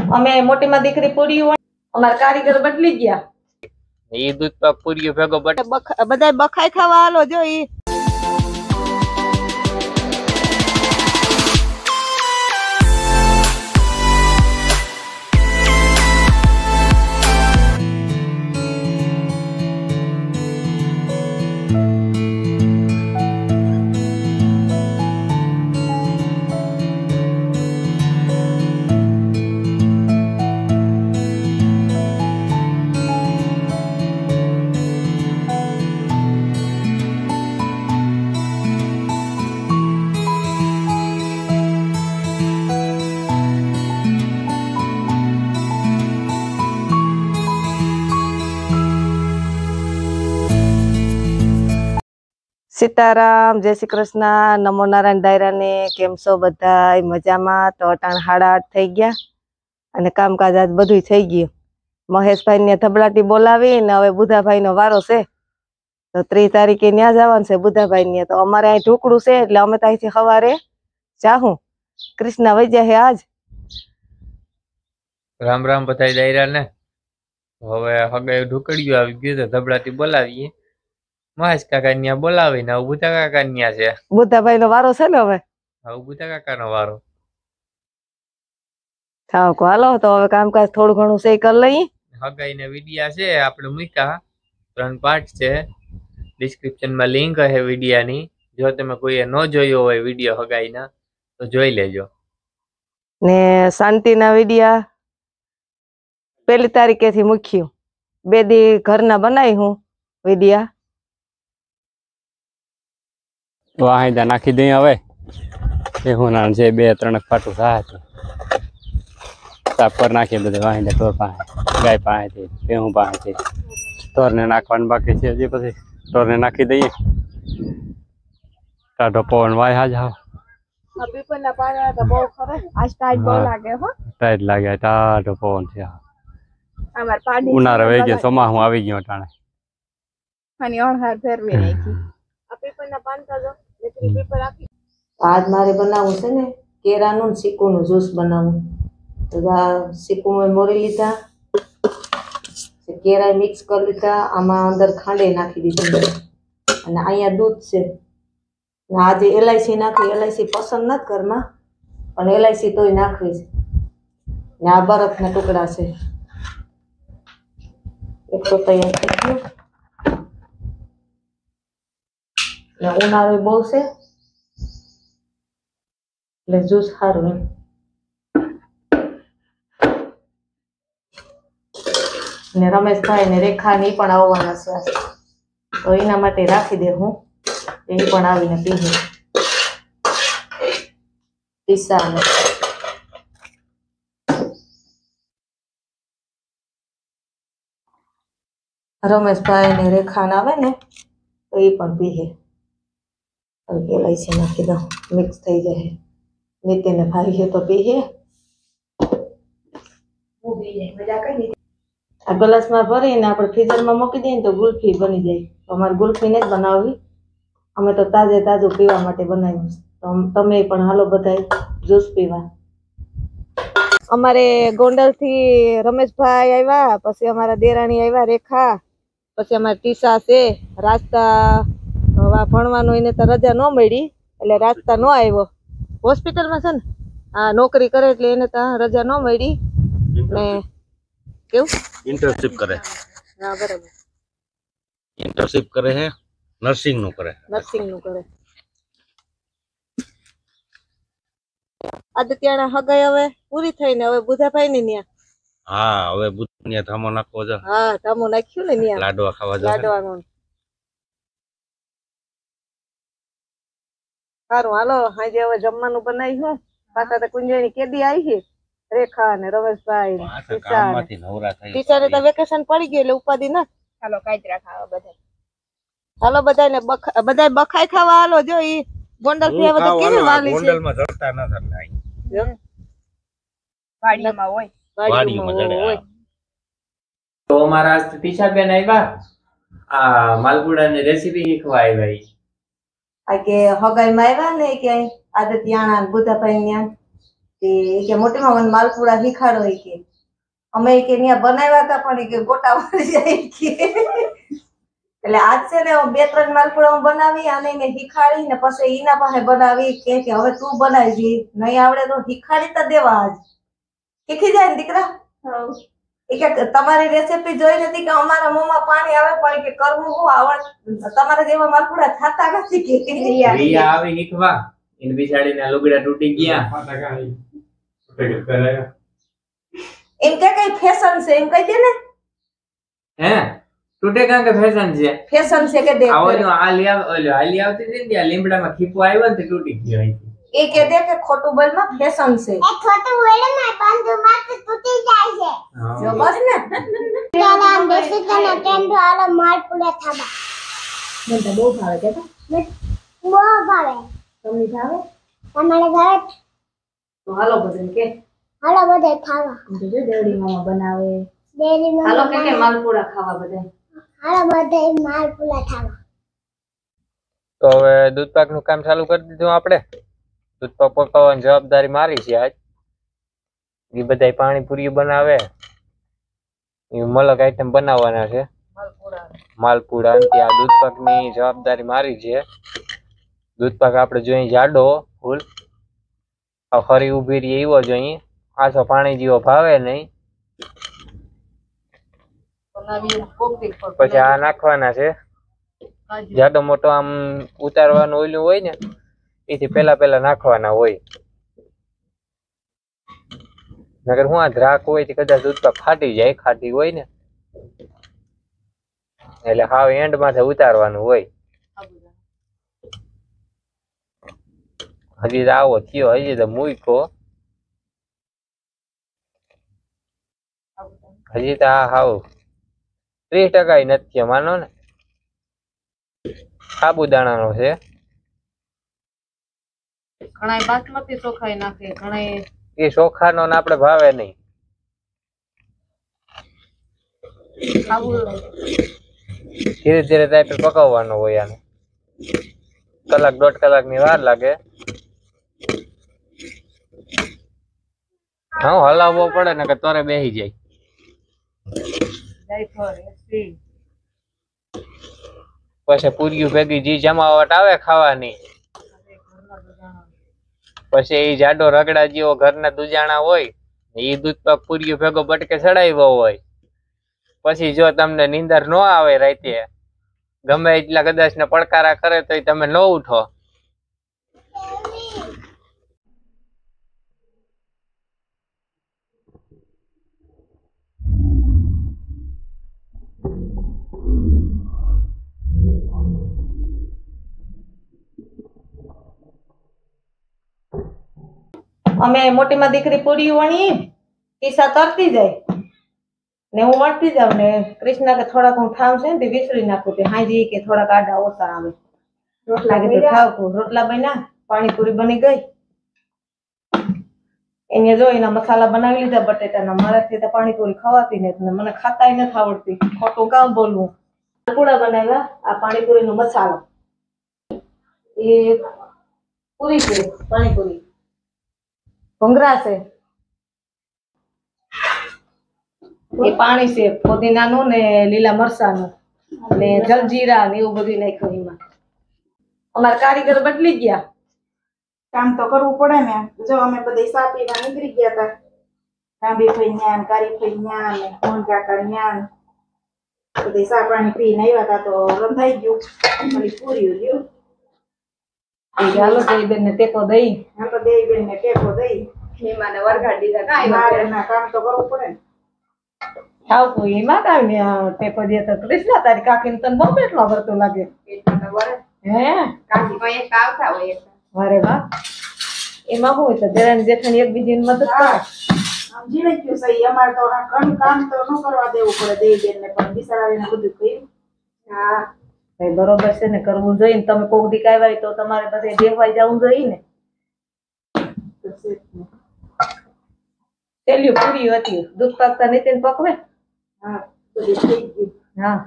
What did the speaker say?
અમે મોટી માં દીકરી પૂરી હોય અમારા કારીગર બદલી ગયા ઈ દૂધ પાક પૂરી ભેગો બધા બખાઈ ખાવા હાલો જો ઈ सीताराम जय श्री कृष्ण नमो नारायण दायरा ने केम छो बधाय मजामां। तो अटाण 8:30 थई गया अने कामकाज आज बधुंय थई गयुं। महेश भाई ने धबलाटी बोलावी ने हवे बुधा भाई नो वारो छे तो 3 तारीखे न्या जवानुं छे बुधा भाई ने। तो अमारे अहीं ढोकळुं छे એટલે અમે ત્યાંથી સવારે જાહું। कृष्णा वई जाहे आज। राम राम बधाई दायरा ने। हवे हगे ढोकळियो आवी गयो तो धबलाटी बोलावीए। महेश काका न्या बोलावी ने बुधा काका न्या छे। बुधा भाई नो वारो छे ने हवे। હવે बुधा काका नो वारो। थाव को हालो तो हवे कामकाज थोडું ઘણું સે કરી લઈ। હગાઈ ને વિડિયા છે આપણે મૂક્યા 3 પાર્ટ છે। ડિસ્ક્રિપ્શન માં લિંક હે વિડિયા ની। જો તમે કોઈએ ન જોયો હોય વિડિયો હગાઈ ના તો જોઈ લેજો। ને શાંતિ ના વિડિયા 1 તારીખે થી મૂક્યું। 2 દી ઘરના બનાવી હું વિડિયા। વાહિંદા નાખી દઈ હવે એ હોના છે 2-3 પાટું થાય તાપ પર નાખી બધે વાહિંદા ટોર પાસે ગાય પાસે પેહું પાસે ટોરને નાખવાનું બાકી છે હજી પછી ટોરને નાખી દઈએ। ટાઢો પવન વાય હાજ હા અભી પણ ના પાડે તો બહુ ખરે આજ ટાઈટ બહુ લાગે હો ટાઈટ લાગે ટાઢો પવન છે અમાર પાડી ઉનાળો વઈ ગયો ચોમાસું આવી ગયો ટાણે અને ઓણહાર ફેરવી નાખી અભી પણ ના પાનતા જો લેકરી પેપર આપી। आज मारे बनावू छे ने केरानु ने सीकूनु ज्यूस बनावू। तो सीकू में मोरी लीधा केरा मिक्स कर लीधा आमा अंदर खांडे नाखी दीधी अने अहींया दूध छे। आज एलायची नाखी एलायची पसंद नत घरमां पण एलायची तोय नाखवी छे ने आ बरफना टुकड़ा छे। एक तो तैयार थई गयो ने उनाळो बहु छे એટલે જ્યુસ સારું એમ। ને રમેશભાઈ ને રેખા ને પણ આવવાના છે તો એના માટે રાખી દે હું એ પણ આવીને પીએ। ટીસા ને રમેશભાઈ ને રેખા ને આવે ને તો એ પણ પીએ। એલાયચી નાખી દઉં મિક્સ થઈ જાય। नितिन ने भाई है तो पीए आ ग्लास में भरी ने आपण फ्रीजर में मूकी दઈએ तो गुल्फी बनी जाए। तो अमार गुल्फी ने ज बनावी अमे तो ताजे ताजू पीवा माटे बनाव्યું तो तमे पण हालो बधाई ज्यूस पीवा। अमारे गोंडल थी रमेश भाई आव्या पछी अमारा देराणी आव्या रेखा पछी अमार टीसा छे रास्ता भणवानो એને તો રજા ન મળી એટલે રાસ્તા ન આવ્યો। હોસ્પિટલ में छे ने आ नौकरी करे એટલે એને તા રજા ન મળી ને કેવું इंटर्नशिप करे। हां बराबर इंटर्नशिप करे है नर्सिंग नु करे आदित्याना हगाई હવે પૂરી થઈને હવે બુધાભાઈ ને ન્યા। हां હવે બુધનિયા થામો નાખવો છે। हां થામો નાખ્યું ને ન્યા લાડવા ખાવા જશે લાડવાનો સારું હાલો આજે હવે જમવાનું બનાવ્યું। પાછા તો કુંજણી કેદી આવી છે રેખા ને રમેશભાઈ કામમાંથી નવરા થઈ ટીચરે તો વેકેશન પડી ગયું એટલે ઉપાધિ ના। હાલો કાજરા ખાવા બધાય હાલો બધાને બધાય બખાઈ ખાવા હાલો જો ઈ ગોંડલ થી આવે તો કેવી વાલી છે ગોંડલ માં જડતા ન થતા જો વાડીમાં હોય વાડીમાં જડે। તો અમારા આજ ટીચા બેન આવ્યા આ માલપુડા ની રેસીપી શીખવા આવ્યા। આ કે હગાઈ માં આવ્યા ને કે આદિત્યાણા બુધાભાઈ ન્યા તે કે મોટી માં મને માલપુડા શીખાડો કે અમે કે ત્યાં બનાવ્યા હતા પણ કે ગોટા વળી જાય કે એટલે આજ છે ને 2-3 માલપુડા હું બનાવી અને એને શીખાડી ને પછી એના પાસે બનાવી કે હવે તું બનાવજી નહીં આવડે તો શીખાડી તો દેવા આજ શીખી જાય ને દીકરા કે તમારી રેસીપી જોઈ નથી કે અમારા મોંમાં પાણી આવે પણ કે કરવું હું આવડ તમારા જેવા માલપુડા થતા નથી કે રિયા આવી શીખવા ઇન બિચાડીના લુગડા તૂટી ગયા એમ કે કઈ ફેશન છે એમ કહી દે ને હે તૂટે કાં કે ફેશન છે ફેશન છે કે દેખ આવજો આ લી આવતી હતી ને લીમડામાં ખીપો આવ્યો ને તે તૂટી ગયો એ કે દે કે ખોટું બોલમાં ફેશન છે એ ખોટું બોલે ને બંધુ માં તો તૂટી જાય છે જો બસ ને ત્યારે આમ બેસી તને કેન્ડો આલો માલપુડા થાબા મને તો બહુ ભાવે કે બહુ ભાવે તમને ભાવે તમારે ભાવે તો હાલો બધું કે હાલો બધે ખાવા જો દેવડી મામા બનાવે ડેરી માં હાલો કે માલપુડા ખાવા બધા હાલો બધે માલપુડા ખાવા તો હવે દૂધ પાક નું કામ ચાલુ કરી દીધું આપણે દૂધ પાક પકાવવાની જવાબદારી મારી છે આજ એ બધા પાણીપુરી બનાવે એ મલક આઈટમ બનાવવાના છે માલપુડા આ દૂધ પાક ની જવાબદારી મારી છે દૂધ પાક આપણે જોઈએ જાડો ફૂલ ફરી ઉભી રહી એવો જોઈએ આછો પાણી જેવો ભાવે નહીં પછી આ નાખવાના છે જાડો મોટો આમ ઉતારવાનું ઓલું હોય ને એથી પેલા નાખવાના હોય નગર હું આ ધ્રાક હોય તે કદાચ દૂધ પાક ફાટી જાય ખાટી હોય ને એટલે હાવ એન્ડ માંથી ઉતારવાનું હોય હજી તો આવો થયો હજી તો મૂકો હજી તો આ હાવ 30% નથી થયો માનો ને સાબુદાણા નો છે ઘણા બાસમતી ચોખાઈ નાખે ઘણા એ ચોખા નો આપણે ભાવે નહીં ધીરે ધીરે ટાઈપે પકાવવાનો હોય આને 1-1.5 કલાક ની વાર લાગે હા હલાવવો પડે ને કે તોરે બેસી જાય પછી પૂરીઓ ભેગી જી જમાવટ આવે ખાવાની પછી એ જાડો રગડા જેવો ઘરના દુજાણા હોય એ દૂધ પાક પૂરીઓ ભેગો બટકે ચડાવ્યો હોય પછી જો તમને નીંદર ન આવે રાતે ગમે એટલા કદાચ ને પડકારા કરે તો તમે ન ઉઠો અમે મોટી માં દીકરી પૂરી વણી ઈસા તરતી જાય ને હું વળતી જાઉં ને કૃષ્ણ કે થોડાક હું ઠામ છે ને તે વિસરી નાખું તે હાજી કે થોડાક આડા ઓછા આવે રોટલા કે ઠાવકું રોટલા બન્યા પાણીપુરી બની ગઈ એને જો એના મસાલા બનાવી લીધા બટેટાના મારાથી તો પાણીપુરી ખવાતી નથી મને ખાતાય નથી આવડતી ખોટું કામ બોલવું માલપુડા બનાવ્યા આ પાણીપુરી નો મસાલો એ પૂરી છે પાણીપુરી ભૂંગરા છે એ પાણી છે ફુદીનાનું ને લીલા મરચાનું ને જલજીરા ને એવું બધું નાખ્યું એમાં અમારા કારીગર બદલી ગયા કામ તો કરવું પડે ને જો અમે બધા સા પીવા નીકળી ગયા હતા રાંબી ભાઈ ન્યાન કારી ભાઈ ન્યાન ને મોહન કાકા ન્યાન બધા સા પાણી પીને આવ્યા હતા તો રંધાઈ ગયું મારી પૂરી રહ્યું ચાલો તો બેન ને ટેકો દઈ હા તો દેવી બેન ને ટેકો દઈ મહેમાને વરગાડી દીધા કાંઈ મારે ના કામ તો કરવું પડે ને ખાવ એમાં કાંઈ ટેકો દે તો કૃષ્ણ તારી કાકીને તને બહુ પેટમાં ભરતું લાગે હે વારે વાહ એમાં શું હોય તો દેરાણી જેઠાણી એકબીજીને મદદ કરે સમજી લઈ ગયું સહી અમારે તો ઘણું કામ તો ન કરવા દેવું પડે દેવી બેન ને પણ બિચારાને બધું કર્યું હા ભાઈ બરોબર છે ને કરવું જોઈએ ને તમે કોક દી કાંઈ હોય તો તમારે બધે દેખવાઈ જવું જોઈએ ને પેલી પૂરી હતી દૂધ પાકતા નીતિન પકવે હા બધું થઈ ગયું હા